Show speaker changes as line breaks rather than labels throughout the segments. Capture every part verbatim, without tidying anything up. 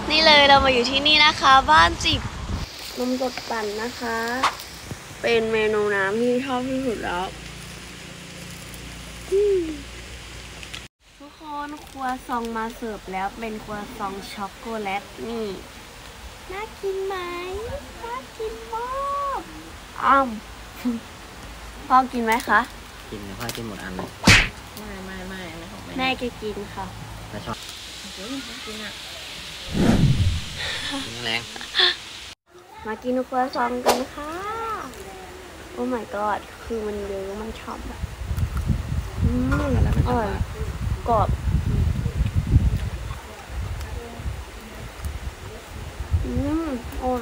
นี่เลยเรามาอยู่ที่นี่นะคะบ้านจิบนมสดปั่นนะคะ เป็นเมนูน้ำที่ชอบที่สุดแล้วทุกคนครัวซองมาเสิร์ฟแล้วเป็นครัวซองช็อกโกแลตนี่น่ากินไหมน่ากินมากอ้าวพ่อกินไหมคะ
กินพ่อกินหมดอันเลย
ไม่ไม่ไม่ไม่ของแม่
แม่แกกินค่ะ
แม่ชอบ
กินอ่ะ
กินแรง
มากินครัวซองกันค่ะโอ้ my god คือมันเยอะมันฉ่ำอืมอร่อยกรอบอืมอร่อย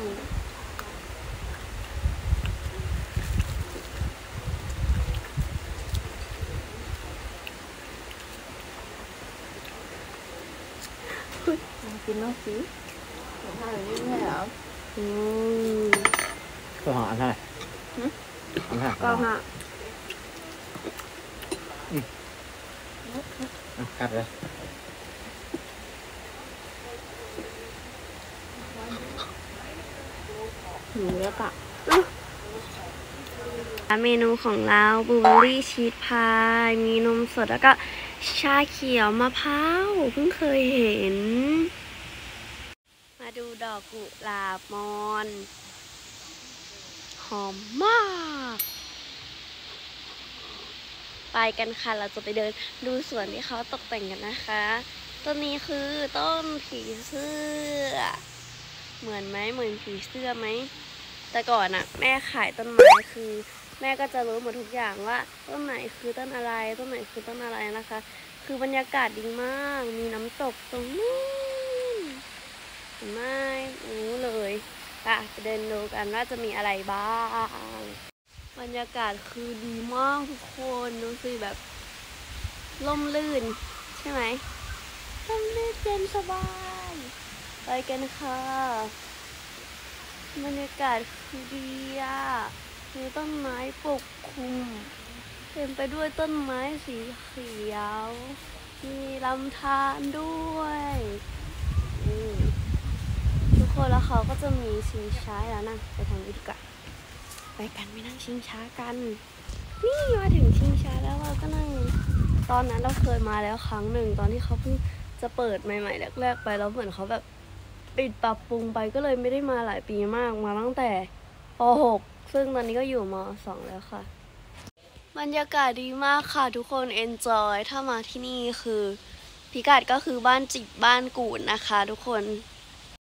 กินน้องสิของข้าวอย่างนี้ไม่เหรอ
อืม
ตัวหอมอันเท่าไหร่อันเท่าไหร่
ก็ฮะ
กัดเลย
หนูเล็กอะเมนูของเราบลูเบอร์รี่ชีสพายมีนมสดแล้วก็ชาเขียวมะพร้าวเพิ่งเคยเห็นมาดูดอกกุหลาบมอนหอมมากไปกันค่ะเราจะไปเดินดูสวนที่เขาตกแต่งกันนะคะต้นนี้คือต้นผีเสื้อเหมือนไหมเหมือนผีเสื้อไหมแต่ก่อนอะแม่ขายต้นไม้คือแม่ก็จะรู้หมดทุกอย่างว่าต้นไหนคือต้นอะไรต้นไหนคือต้นอะไรนะคะคือบรรยากาศดีมากมีน้ำตกตรงนู้นเห็นไหมรู้เลยไปเดินดูกันว่าจะมีอะไรบ้างบรรยากาศคือดีมากทุกคนดูสิแบบร่มรื่นใช่ไหมร่มรื่นเย็นสบายไปกันค่ะบรรยากาศคือดีอ่ะมีต้นไม้ปกคลุมเต็มไปด้วยต้นไม้สีเขียวมีลำธารด้วยทุกคนแล้วเขาก็จะมีชิงช้าแล้วนะไปทางนี้ดีกว่าไปกันไปนั่งชิงช้ากันนี่มาถึงชิงช้าแล้วเราก็นั่งตอนนั้นเราเคยมาแล้วครั้งหนึ่งตอนที่เขาเพิ่งจะเปิดใหม่ๆแรกๆไปแล้วเหมือนเขาแบบปิดปรับปรุงไปก็เลยไม่ได้มาหลายปีมากมาตั้งแต่ป หกซึ่งตอนนี้ก็อยู่ม สองแล้วค่ะบรรยากาศดีมากค่ะทุกคนเอนจอยถ้ามาที่นี่คือพิกัดก็คือบ้านจิบบ้านกูดนะคะทุกคน